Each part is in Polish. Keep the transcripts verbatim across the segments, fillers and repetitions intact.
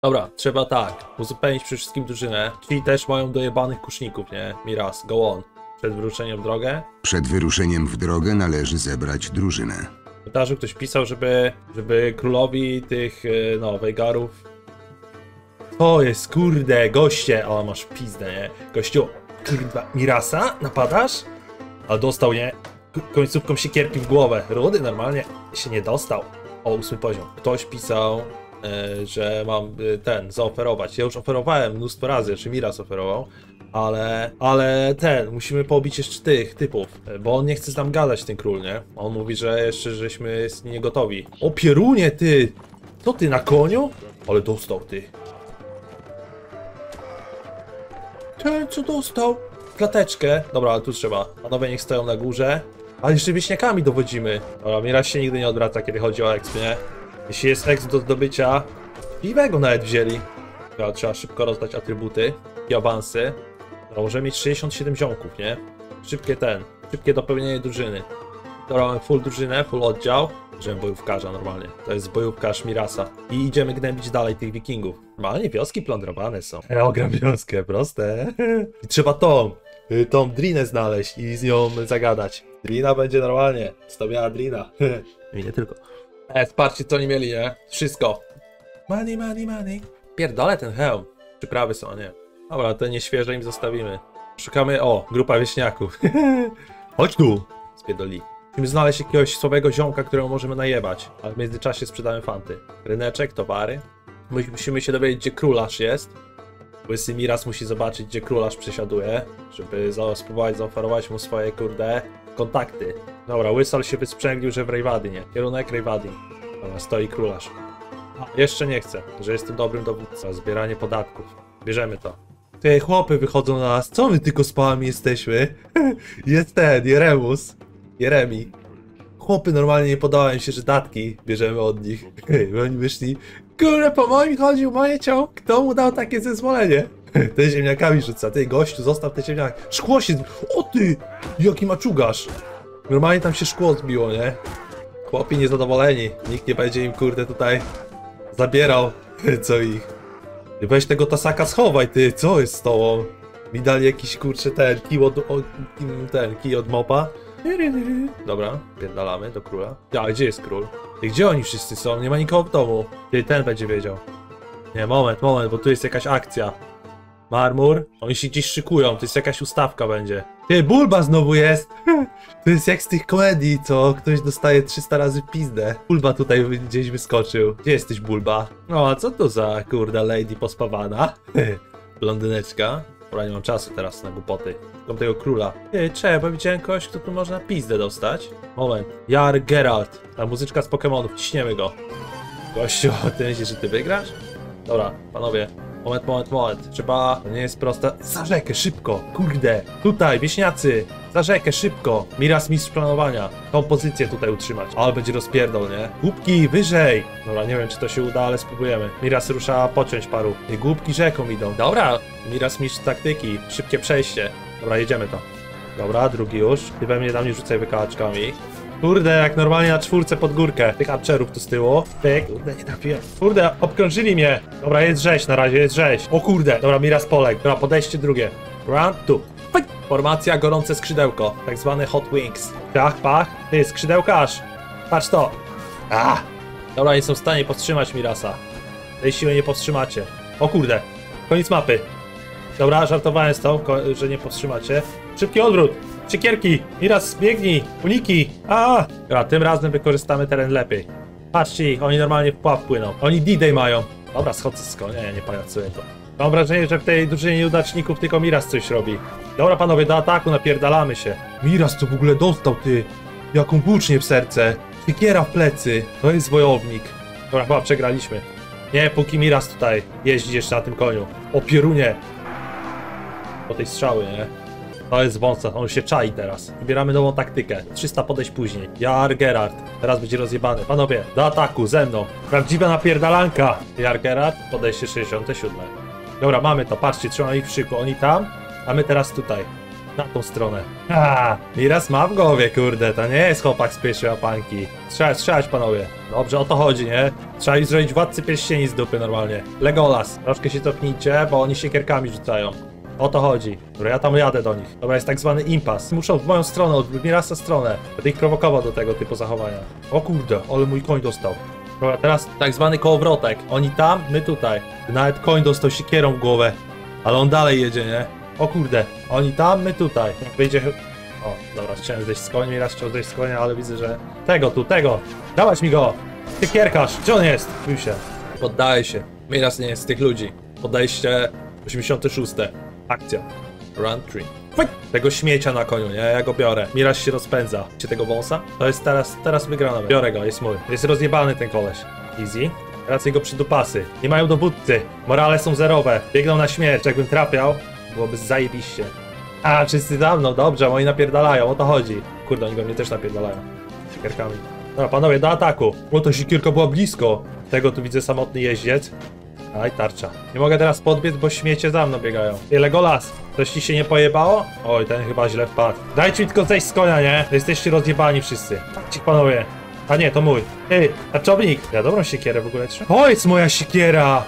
Dobra, trzeba tak, uzupełnić przede wszystkim drużynę. Ci też mają dojebanych kuszników, nie? Miraz, go on. Przed wyruszeniem w drogę. Przed wyruszeniem w drogę należy zebrać drużynę. W komentarzu ktoś pisał, żeby, żeby królowi tych, no, Wejgarów... To jest, kurde, goście! O, masz pizdę, nie? Gościu, kurwa, Mirasa? Napadasz? A dostał, nie? Końcówką siekierki w głowę. Rudy normalnie się nie dostał. O, ósmy poziom. Ktoś pisał, e, że mam e, ten, zaoferować. Ja już oferowałem mnóstwo razy, czy Miras oferował. Ale, ale ten, musimy pobić jeszcze tych typów, bo on nie chce z nam gadać, ten król, nie? On mówi, że jeszcze żeśmy nie gotowi. O, pierunie, ty! Co ty, na koniu? Ale dostał, ty. Ten, co dostał? Klateczkę. Dobra, ale tu trzeba. Panowie niech stoją na górze. Ale jeszcze wieśniakami dowodzimy. Dobra, Miras się nigdy nie odwraca, kiedy chodzi o exp, nie? Jeśli jest exp do zdobycia, piwego nawet wzięli. Dobra, trzeba szybko rozdać atrybuty i awansy. Dobra, możemy mieć sześćdziesiąt siedem ziomków, nie? Szybkie ten, szybkie dopełnienie drużyny. Dobra, mamy full drużynę, full oddział. Bierzemy bojówkarza normalnie. To jest bojówkarz Mirasa. I idziemy gnębić dalej tych wikingów. Normalnie wioski plądrowane są. Ja ogram wioskę, proste. I trzeba tą, tą Drinę znaleźć i z nią zagadać. Drina będzie normalnie. sto miała Drina. I nie tylko. E, patrzcie co oni mieli, nie? Wszystko. Money, money, money. Pierdolę ten hełm. Przyprawy są, a nie. Dobra, te nieświeże im zostawimy. Szukamy, o, grupa wieśniaków. Chodź tu. Spierdoli. Musimy znaleźć jakiegoś słabego ziomka, którego możemy najebać. Ale w międzyczasie sprzedamy fanty. Ryneczek, towary. Musimy się dowiedzieć, gdzie królarz jest. Łysy Miras musi zobaczyć, gdzie królarz przesiaduje, żeby za spróbować zaoferować mu swoje, kurde, kontakty. Dobra, Łysal się wysprzęglił, że w Rejwadynie. Kierunek Rejwadin. Dobra, stoi królarz. A, jeszcze nie chcę, że jestem dobrym dowódcą. Zbieranie podatków. Bierzemy to. Te chłopy wychodzą na nas. Co my tylko z pałami jesteśmy? Jest ten, Jeremus. Jeremi. Chłopy normalnie nie podobają się, że datki bierzemy od nich. Bo oni wyszli. Kurde, po moim chodził moje ciąg. Kto mu dał takie zezwolenie? Te ziemniakami rzuca. Ty gościu, zostaw te ziemniaki. Szkło się... O ty! Jaki maczugasz. Normalnie tam się szkło zbiło, nie? Chłopi niezadowoleni. Nikt nie będzie im, kurde, tutaj zabierał co ich. Weź tego tasaka schowaj, ty. Co jest z tobą? Mi dali jakiś, kurczę, ten kij od... O, ten kij od mopa. Dobra, pierdalamy do króla. A, gdzie jest król? I gdzie oni wszyscy są? Nie ma nikogo w domu. Ty, ten będzie wiedział. Nie, moment, moment, bo tu jest jakaś akcja. Marmur? Oni się gdzieś szykują, to jest jakaś ustawka będzie. Ty, Bulba znowu jest! To jest jak z tych komedii, co ktoś dostaje trzysta razy w pizdę. Bulba tutaj gdzieś wyskoczył. Gdzie jesteś, Bulba? No, a co to za, kurda, lady pospawana? Blondyneczka. Dobra, nie mam czasu teraz na głupoty. Szukam tego króla. Ej, czekaj, bo widziałem kogoś, kto tu można pizdę dostać. Moment. Jar Geralt. Ta muzyczka z Pokemonów. Ciśniemy go. Gościu, ty myślisz, że ty wygrasz? Dobra, panowie. Moment, moment, moment. Trzeba... To nie jest proste. Za rzekę, szybko. Kurde. Tutaj, wieśniacy. Za rzekę, szybko. Miras mistrz planowania. Tą pozycję tutaj utrzymać. Ale będzie rozpierdol, nie? Głupki, wyżej. Dobra, nie wiem, czy to się uda, ale spróbujemy. Miras rusza pociąć paru. I głupki rzeką idą. Dobra. Miras mistrz taktyki. Szybkie przejście. Dobra, jedziemy to. Dobra, drugi już. Ty we mnie tam nie rzucaj wykałaczkami. Kurde, jak normalnie na czwórce pod górkę. Tych archerów tu z tyłu. Pyk. Kurde, nie trafiłem. Kurde, obkrążyli mnie. Dobra, jest rzeź na razie, jest rzeź. O kurde, dobra, Miras poległ. Dobra, podejście drugie. Round two. Pyk. Formacja gorące skrzydełko. Tak zwane hot wings. Pach, pach. Ty, skrzydełkarz. Patrz to. A. Dobra, nie są w stanie powstrzymać Mirasa. Tej siły nie powstrzymacie. O kurde. Koniec mapy. Dobra, żartowałem z tą, że nie powstrzymacie. Szybki odwrót! Siekierki! Miras, biegnij! Uniki! A! Dobra, tym razem wykorzystamy teren lepiej. Patrzcie ich, oni normalnie w pław płyną. Oni D-Day mają. Dobra, schodzę z konia, nie, nie pajacuję to. Mam wrażenie, że w tej drużynie nieudaczników tylko Miras coś robi. Dobra, panowie, do ataku, napierdalamy się. Miras to w ogóle dostał, ty! Jaką włócznię w serce! Siekiera w plecy! To jest wojownik. Dobra, chyba przegraliśmy. Nie, póki Miras tutaj jeździ jeszcze na tym koniu. O pierunie! Po tej strzały, nie? To jest wąsa, on się czai teraz. Wybieramy nową taktykę. trzysta podejść później. Jar Gerard. Teraz będzie rozjebany. Panowie, do ataku, ze mną. Prawdziwa napierdalanka. Jar Gerard, podejście sześćdziesiąte siódme. Dobra, mamy to. Patrzcie, trzymamy ich w szyku. Oni tam, a my teraz tutaj. Na tą stronę. Ha! Miraz ma w głowie, kurde, to nie jest chłopak z pierwszej łapanki. Strzelać, strzelać, panowie. Dobrze, o to chodzi, nie? Trzeba ich zrobić władcy pierścieni z dupy normalnie. Legolas, troszkę się cofnijcie, bo oni siekierkami rzucają. O to chodzi. Dobra, ja tam jadę do nich. Dobra, jest tak zwany impas. Muszą w moją stronę, od Mirasa stronę. Będę ich prowokował do tego typu zachowania. O kurde, ale mój koń dostał. Dobra, teraz tak zwany kołowrotek. Oni tam, my tutaj. Nawet koń dostał siekierą w głowę. Ale on dalej jedzie, nie? O kurde, oni tam, my tutaj. Wyjdzie... O, dobra, chciałem zejść z konia, raz chciał zejść z konia, ale widzę, że... Tego tu, tego! Dawać mi go! Siekierkarz, gdzie on jest? Bił się. Poddaje się. Miraz nie jest z tych ludzi. Podejście osiemdziesiąte szóste. Akcja. Run three. Faj! Tego śmiecia na koniu, nie? Ja go biorę. Miraz się rozpędza. Widzicie tego wąsa? To jest teraz, teraz wygrana. Biorę go, jest mój. Jest rozjebany ten koleś. Easy. Raczej go przydupasy. Nie mają dowódcy. Morale są zerowe. Biegną na śmierć. Jakbym trafiał, byłoby zajebiście. A, wszyscy za mną, dobrze, moi napierdalają, o to chodzi. Kurde, oni go mnie też napierdalają. Siekierkami. Dobra, panowie, do ataku. O, to siekierka była blisko. Tego tu widzę samotny jeździec. Aj, tarcza. Nie mogę teraz podbiec, bo śmiecie za mną biegają. Legolas, coś ci się nie pojebało? Oj, ten chyba źle wpadł. Dajcie mi tylko zejść z konia, nie? To jesteście rozjebani wszyscy. Ci panowie. A nie, to mój. Ej, tarczownik. Ja dobrą siekierę w ogóle trzymam. O, jest moja siekiera!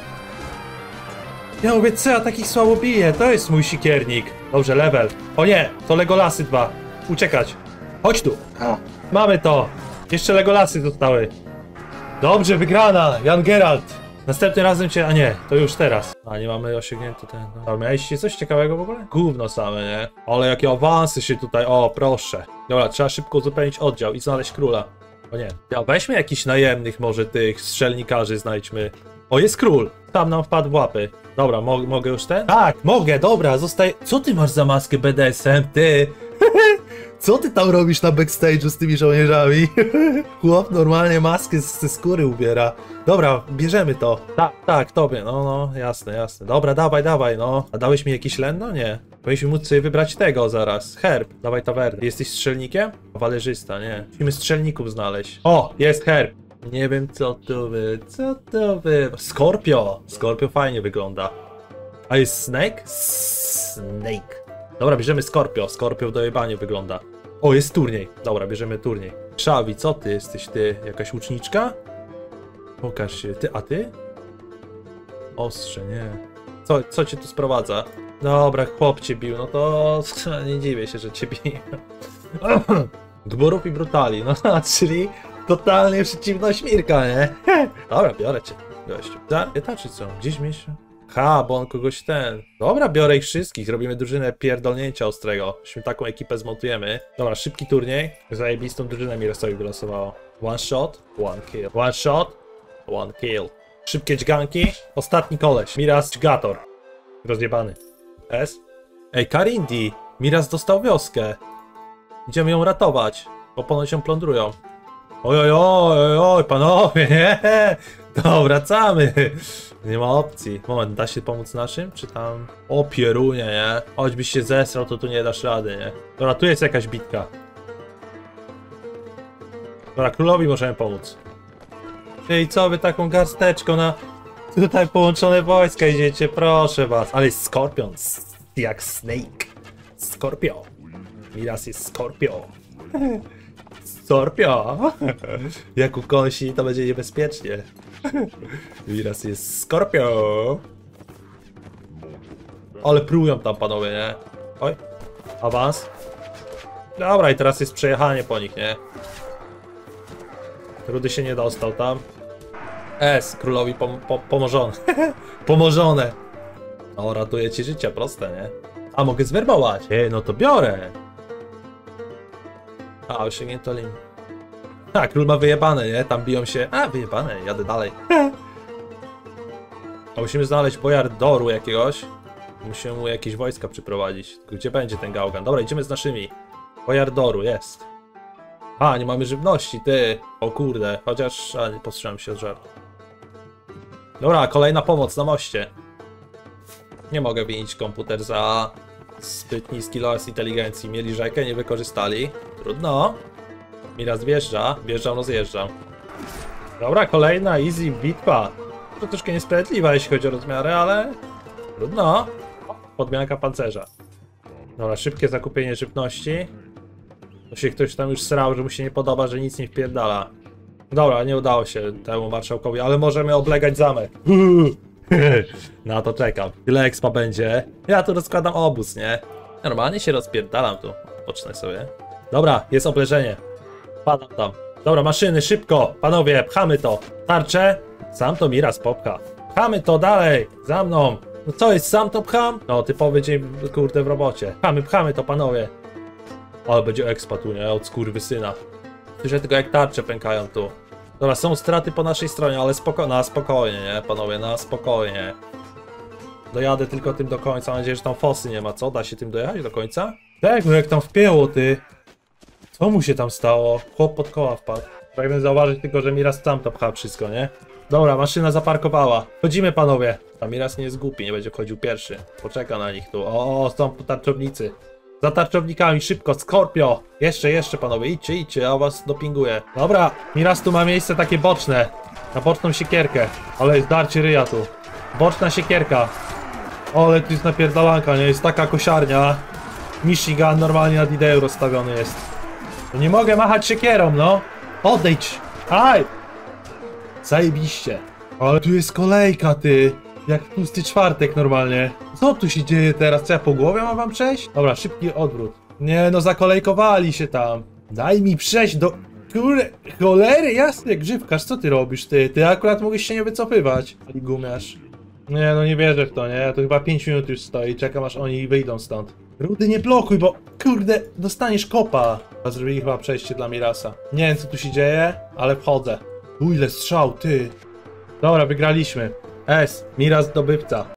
Ja mówię, co ja takich słabo biję? To jest mój sikiernik. Dobrze, level. O nie, to Legolasy dwa. Uciekać. Chodź tu. Mamy to. Jeszcze Legolasy zostały. Dobrze, wygrana. Jan Geralt. Następnym razem cię... A nie, to już teraz. A, nie mamy osiągnięty ten... No. Mieliście coś ciekawego w ogóle? Gówno same, nie? Ale jakie awansy się tutaj... O, proszę. Dobra, trzeba szybko uzupełnić oddział i znaleźć króla. O nie. Ja, weźmy jakichś najemnych może tych strzelnikarzy, znajdźmy. O, jest król. Tam nam wpadł w łapy. Dobra, mo mogę już ten? Tak, mogę, dobra, zostaj... Co ty masz za maskę B D S M, ty? Co ty tam robisz na backstage'u z tymi żołnierzami? Chłop normalnie maskę z, ze skóry ubiera. Dobra, bierzemy to. Tak, tak, tobie, no, no, jasne, jasne. Dobra, dawaj, dawaj, no. A dałeś mi jakiś len? No nie. Powinniśmy móc sobie wybrać tego zaraz. Herb, dawaj tawernę. Jesteś strzelnikiem? Walerzysta, nie. Musimy strzelników znaleźć. O, jest herb. Nie wiem co to by, co to by... Scorpio! Scorpio fajnie wygląda. A jest Snake? Snake. Dobra, bierzemy Scorpio. Scorpio w dojebanie wygląda. O, jest turniej. Dobra, bierzemy turniej. Szawi, co ty jesteś, ty? Jakaś łuczniczka? Pokaż się. Ty, a ty? Ostrze, nie. Co, co cię tu sprowadza? Dobra, chłop cię bił, no to... Nie dziwię się, że cię bije. Gborów i brutali, no czyli... Totalnie przeciwność Mirka, nie? Dobra, biorę cię, gościu. Zaryta czy co? Gdzieś mieście? Ha, bo on kogoś ten... Dobra, biorę ich wszystkich, robimy drużynę pierdolnięcia ostrego. Myśmy taką ekipę zmontujemy. Dobra, szybki turniej. Zajebistą drużynę Mirasowi wylosowało. One shot, one kill. One shot, one kill. Szybkie dźganki. Ostatni koleś. Miras Dźgator. Rozjebany. S? Ej, Karindi! Miras dostał wioskę. Idziemy ją ratować, bo ponoć ją plądrują. Oj, oj, oj, oj, panowie, nie? To wracamy. Nie ma opcji. Moment, da się pomóc naszym? Czy tam... O, pierunie, nie? Choćbyś się zesrał, to tu nie dasz rady, nie? Dobra, tu jest jakaś bitka. Dobra, królowi możemy pomóc. Ej, co wy taką garsteczką na... Tutaj połączone wojska idziecie, proszę was. Ale jest Skorpion, jak Snake. Skorpio. Miras jest Skorpio. Skorpio! Jak ukąsi, to będzie niebezpiecznie. Miras jest Skorpio! Ale prują tam panowie, nie? Oj, awans. Dobra, i teraz jest przejechanie po nich, nie? Rudy się nie dostał tam. S, królowi pom pom pomożone. Pomożone! O, ratuje ci życie, proste, nie? A, mogę zwerbować. Ej, no to biorę. A, osiągnięto lim. A, król ma wyjebane, nie? Tam biją się. A, wyjebane, jadę dalej. A musimy znaleźć bojardoru jakiegoś. Musimy mu jakieś wojska przyprowadzić. Gdzie będzie ten gałgan? Dobra, idziemy z naszymi. Bojardoru, jest. A, nie mamy żywności, ty. O kurde, chociaż... A, nie powstrzymam się od żartu. Dobra, kolejna pomoc na moście. Nie mogę winić komputer za zbyt niski los inteligencji. Mieli rzekę, nie wykorzystali. Trudno. Miraz wjeżdża, wjeżdżam, rozjeżdżam. Dobra, kolejna easy bitwa. To troszkę niesprawiedliwa, jeśli chodzi o rozmiary, ale... Trudno. Podmianka pancerza. Dobra, szybkie zakupienie żywności. To się ktoś tam już srał, że mu się nie podoba, że nic nie wpierdala. Dobra, nie udało się temu marszałkowi, ale możemy oblegać zamek. Na to czekam. Tyle expa będzie. Ja tu rozkładam obóz, nie? Normalnie się rozpierdalam tu. Pocznę sobie. Dobra, jest obleżenie. Padam tam. Dobra, maszyny, szybko! Panowie, pchamy to. Tarcze? Sam to Miras popcha. Pchamy to dalej! Za mną! No co jest, sam to pcham? No, typowy dzień, kurde, w robocie. Pchamy, pchamy to, panowie. Ale będzie expa tu, nie? Od skurwysyna. Słyszę tylko jak tarcze pękają tu. Dobra, są straty po naszej stronie, ale spoko na spokojnie, nie, panowie, na spokojnie. Dojadę tylko tym do końca, mam nadzieję, że tam fosy nie ma, co? Da się tym dojechać do końca? Tak, no jak tam wpięło, ty. Co mu się tam stało? Chłop pod koła wpadł. Pragnę zauważyć tylko, że Miras sam to pcha wszystko, nie? Dobra, maszyna zaparkowała. Chodzimy, panowie. A Miras nie jest głupi, nie będzie wchodził pierwszy. Poczeka na nich tu. O, są tarczownicy. Za tarczownikami, szybko, Scorpio! Jeszcze, jeszcze, panowie, idźcie, idźcie, ja was dopinguję. Dobra, Miras tu ma miejsce takie boczne. Na boczną siekierkę. Ale jest darcie ryja tu. Boczna siekierka. O, ale tu jest napierdalanka, nie? Jest taka kosiarnia. Michigan normalnie nad ideą rozstawiony jest. No nie mogę machać siekierą, no. Odejdź! Aj! Zajebiście. Ale tu jest kolejka, ty. Jak tłusty czwartek normalnie. Co tu się dzieje teraz? Co ja po głowie mam wam przejść? Dobra, szybki odwrót. Nie no, zakolejkowali się tam. Daj mi przejść do... Kurde, cholery, jasny, grzywkarz, co ty robisz, ty? Ty akurat mogłeś się nie wycofywać. Ali gumiarz. Nie no, nie wierzę w to, nie? To chyba pięć minut już stoi, czekam aż oni wyjdą stąd. Rudy, nie blokuj, bo kurde, dostaniesz kopa. Zrobili chyba przejście dla Mirasa. Nie wiem, co tu się dzieje, ale wchodzę. U, ile strzał, ty. Dobra, wygraliśmy. S, Miras zdobywca.